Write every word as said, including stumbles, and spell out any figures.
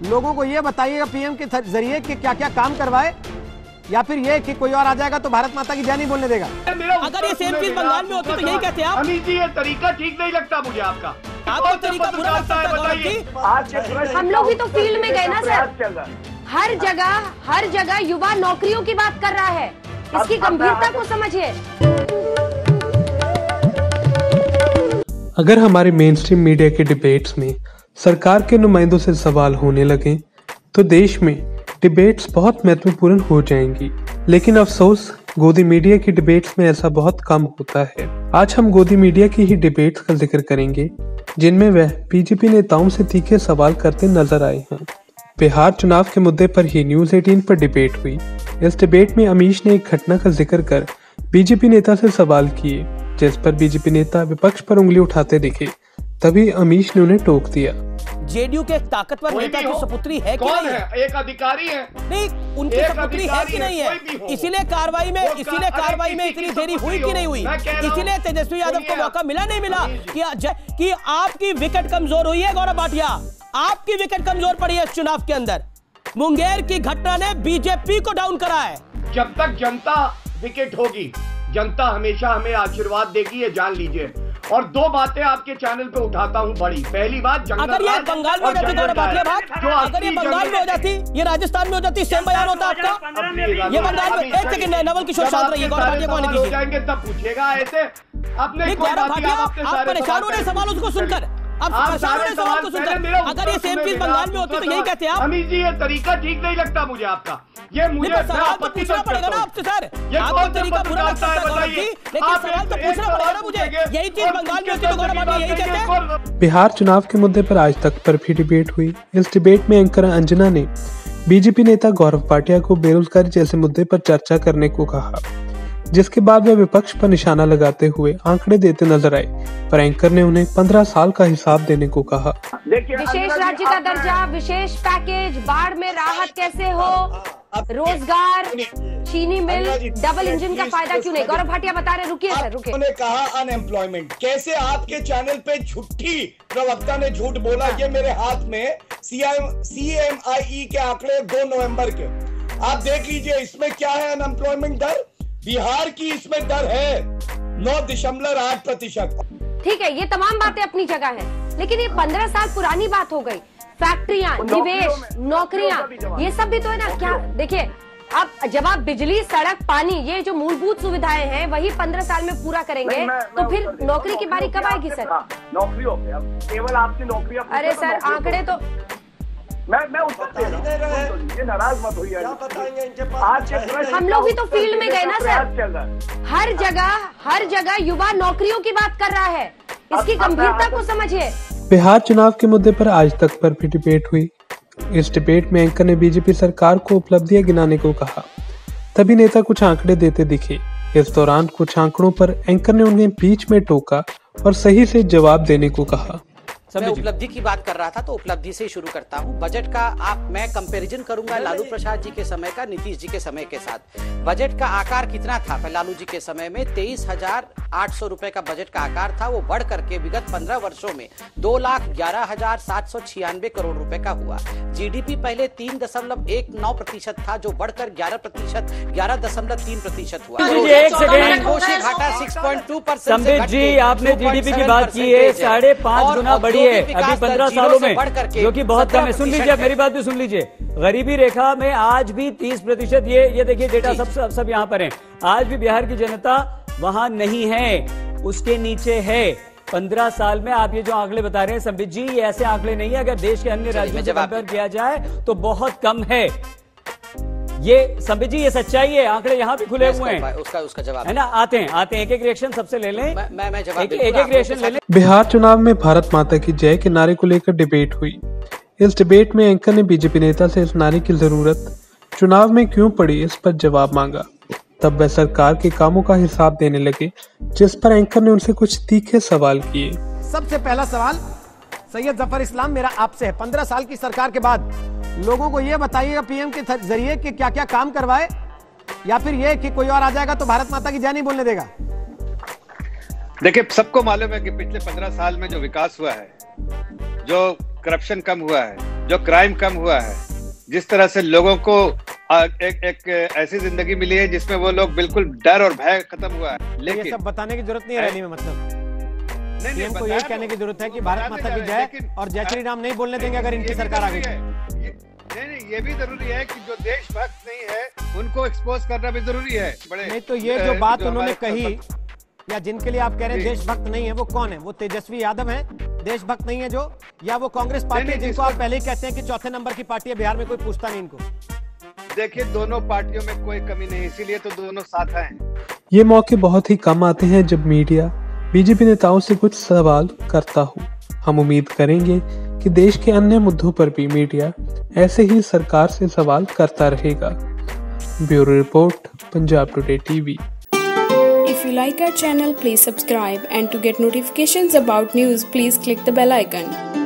लोगों को ये बताइएगा पीएम के जरिए कि क्या क्या काम करवाए, या फिर ये कि कोई और आ जाएगा तो भारत माता की जय नहीं बोलने देगा। अगर ये सेम चीज बंगाल में होती तो यही कहते आप। अमित जी, ये तरीका ठीक नहीं लगता मुझे आपका। आपका तरीका बुरा लगता है, बताइए। हम लोग भी तो फील्ड में गए ना सर। हर जगह हर जगह युवा नौकरियों की बात कर रहा है, इसकी गंभीरता को समझिए। अगर हमारे मेन स्ट्रीम मीडिया के डिबेट्स में सरकार के नुमाइंदों से सवाल होने लगे तो देश में डिबेट्स बहुत महत्वपूर्ण हो जाएंगी, लेकिन अफसोस गोदी मीडिया की डिबेट्स में ऐसा बहुत कम होता है। आज हम गोदी मीडिया की ही डिबेट्स का जिक्र करेंगे जिनमें वह बीजेपी नेताओं से तीखे सवाल करते नजर आए हैं। बिहार चुनाव के मुद्दे पर ही न्यूज अठारह पर डिबेट हुई। इस डिबेट में अमीश ने एक घटना का जिक्र कर बीजेपी नेता से सवाल किए, जिस पर बीजेपी नेता विपक्ष पर उंगली उठाते दिखे। तभी अमीश ने उन्हें टोक दिया। जेडीयू के एक ताकतवर नेता की सपुत्री है कि नहीं है? एक अधिकारी है। नहीं, उनकी सपुत्री है कि नहीं है? इसीलिए कार्रवाई में इसीलिए कार्रवाई में इतनी देरी हुई कि नहीं हुई? इसीलिए तेजस्वी यादव को मौका मिला नहीं मिला कि कि आपकी विकेट कमजोर हुई है। गौरव भाटिया, आपकी विकेट कमजोर पड़ी है इस चुनाव के अंदर। मुंगेर की घटना ने बीजेपी को डाउन करा है। जब तक जनता विकेट होगी, जनता हमेशा हमें आशीर्वाद देगी, ये जान लीजिए। और दो बातें आपके चैनल पे उठाता हूँ बड़ी। पहली बात, अगर ये बंगाल में हो जाती गौरव भाटिया बात, अगर ये बंगाल में हो जाती, ये राजस्थान में हो जाती, सेम बयान होता आपका। ये बंगाल में, एक सेकंड, नवल किशोर शांत रहिए। गौरव भाटिया को आने दीजिए। जाएंगे तब पूछेगा ऐसे अपने। गौरव भाटिया, आप परेशान हो रहे सवाल उसको सुनकर। अब सारे सवाल को सुनकर अगर ये सेम चीज बंगाल में होती तो यही कहते आप। अमित जी, ये तरीका ठीक नहीं लगता मुझे आपका। ये मुझे सवाल तो पूछना पड़ेगा ना आपसे सर। आपका तरीका बुरा लगता है गौरव जी, लेकिन सवाल तो पूछना पड़ेगा ना मुझे। यही चीज बंगाल में होती तो गौरव भाटिया यही कहते। बिहार चुनाव के मुद्दे पर आज तक पर भी डिबेट हुई। इस डिबेट में एंकर अंजना ने बीजेपी नेता गौरव भाटिया को बेरोजगारी जैसे मुद्दे पर चर्चा करने को कहा, जिसके बाद वह विपक्ष पर निशाना लगाते हुए आंकड़े देते नजर आए, पर एंकर ने उन्हें पंद्रह साल का हिसाब देने को कहा। विशेष राज्य का दर्जा, विशेष पैकेज, बाढ़ में राहत कैसे हो, रोजगार, चीनी मिल, डबल इंजन का फायदा क्यों नहीं? गौरव भाटिया बता रहे। रुकिए सर, रुकिए। उन्होंने कहा अनएम्प्लॉयमेंट, कैसे आपके चैनल पे झूठी प्रवक्ता ने झूठ बोला? ये मेरे हाथ में सी एम आई ई के आंकड़े दो नवंबर के, आप देख लीजिए। इसमें क्या है अनएम्प्लॉयमेंट दर? बिहार की इसमें दर है नौ दशमलव आठ प्रतिशत। ठीक है, ये तमाम बातें अपनी जगह हैं, लेकिन ये पंद्रह साल पुरानी बात हो गई। फैक्ट्रियां, निवेश, नौकरियां, ये सब भी तो है ना। क्या देखिए, अब जब आप बिजली, सड़क, पानी, ये जो मूलभूत सुविधाएं हैं वही पंद्रह साल में पूरा करेंगे तो फिर नौकरी की बारी कब आएगी सर? नौकरियों पे अब केवल आपकी नौकरी। अरे सर, आंकड़े तो मैं मैं उत्तर दे रहा हूं, ये नाराज मत होइए। आज हम लोग भी तो फील्ड में गए ना सर। हर जगह हर जगह युवा नौकरियों की बात कर रहा है, इसकी गंभीरता को समझिए। बिहार चुनाव के मुद्दे पर आज तक पर भी डिबेट हुई। इस डिबेट में एंकर ने बीजेपी सरकार को उपलब्धियां गिनाने को कहा। तभी नेता कुछ आंकड़े देते दिखे। इस दौरान कुछ आंकड़ों पर एंकर ने उन्हें बीच में टोका और सही से जवाब देने को कहा। मैं उपलब्धि की बात कर रहा था तो उपलब्धि से शुरू करता हूं। बजट का आप मैं कंपैरिजन करूंगा लालू प्रसाद जी के समय का नीतीश जी के समय के साथ। बजट का आकार कितना था? लालू जी के समय में तेईस हजार आठ सौ रुपए का बजट का आकार था। वो बढ़ करके विगत पंद्रह वर्षों में दो लाख ग्यारह हजार सात सौ छियानवे करोड़ रुपए का हुआ। जीडीपी पहले तीन दशमलव एक नौ प्रतिशत था, जो बढ़कर ग्यारह प्रतिशत ग्यारह दशमलव तीन प्रतिशत हुआ। एक सेकेंड, घाटा छह पॉइंट दो परसेंट। संबित जी, आपने जीडीपी की बात की है, साढ़े पांच गुना बढ़ी है अभी पंद्रह सालों में, जो कि बहुत कम है। सुन लीजिए, मेरी बात भी सुन लीजिए। गरीबी रेखा में आज भी तीस प्रतिशत, ये ये देखिए डेटा सब सब, सब यहाँ पर है। आज भी बिहार की जनता वहां नहीं है, उसके नीचे है। पंद्रह साल में आप ये जो आंकड़े बता रहे हैं संबित जी, ये ऐसे आंकड़े नहीं है। अगर देश के अन्य राज्यों से कंपेयर किया जाए तो बहुत कम है। ये संबित जी, ये सच्चाई है। आंकड़े यहाँ पे खुले हुए हैं, उसका उसका जवाब है ना। आते हैं आते हैं एक एक रिएक्शन सबसे ले लें। मैं मैं, मैं जवाब एक एक रिएक्शन ले लें। बिहार चुनाव में भारत माता की जय के नारे को लेकर डिबेट हुई। इस डिबेट में एंकर ने बीजेपी नेता से इस नारे की जरूरत चुनाव में क्यों पड़ी, इस पर जवाब मांगा। तब वह सरकार के कामों का हिसाब देने लगे, जिस पर एंकर ने उनसे कुछ तीखे सवाल किए। सबसे पहला सवाल सैयद जफर इस्लाम मेरा आपसे है। पंद्रह साल की सरकार के बाद लोगों को ये बताइएगा पीएम के जरिए कि क्या क्या काम करवाए, या फिर ये कि कोई और आ जाएगा तो भारत माता की जय नहीं बोलने देगा। देखिए, सबको मालूम है कि पिछले पंद्रह साल में जो विकास हुआ है, जो करप्शन कम हुआ है, जो क्राइम कम हुआ है, जिस तरह से लोगों को एक एक ऐसी जिंदगी मिली है जिसमें वो लोग बिल्कुल डर और भय खत्म हुआ है। लेकिन ये सब बताने की जरूरत नहीं है रैली में, मतलब पीएम को यही कहने की जरूरत है कि भारत माता की जय और जय श्री राम नहीं बोलने देंगे अगर इनकी सरकार आ गई। नहीं नहीं, ये भी जरूरी है कि जो देशभक्त नहीं है उनको एक्सपोज करना भी जरूरी है। बड़े नहीं तो ये जो बात उन्होंने कही, या जिनके लिए आप कह रहे हैं देशभक्त नहीं है, वो कौन है? वो तेजस्वी यादव है देशभक्त नहीं है जो, या वो कांग्रेस पार्टी है जिनको आप पहले ही कहते हैं कि चौथे नंबर की पार्टी है, बिहार में कोई पूछता नहीं इनको? देखिए, दोनों पार्टियों में कोई कमी नहीं, इसीलिए तो दोनों साथ हैं। ये मौके बहुत ही कम आते हैं जब मीडिया बीजेपी नेताओं से कुछ सवाल करता हो। हम उम्मीद करेंगे कि देश के अन्य मुद्दों पर भी मीडिया ऐसे ही सरकार से सवाल करता रहेगा। Bureau report, Punjab today TV. If you like our channel, please subscribe, and to get notifications about news, please click the bell icon.